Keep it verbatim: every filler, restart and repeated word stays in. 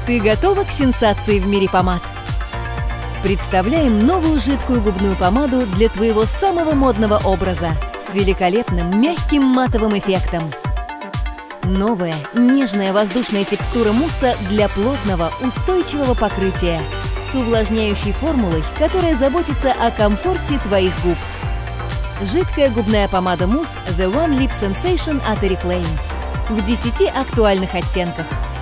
Ты готова к сенсации в мире помад? Представляем новую жидкую губную помаду для твоего самого модного образа с великолепным мягким матовым эффектом. Новая нежная воздушная текстура мусса для плотного, устойчивого покрытия с увлажняющей формулой, которая заботится о комфорте твоих губ. Жидкая губная помада мусс The One Lip Sensation от Oriflame в десяти актуальных оттенках.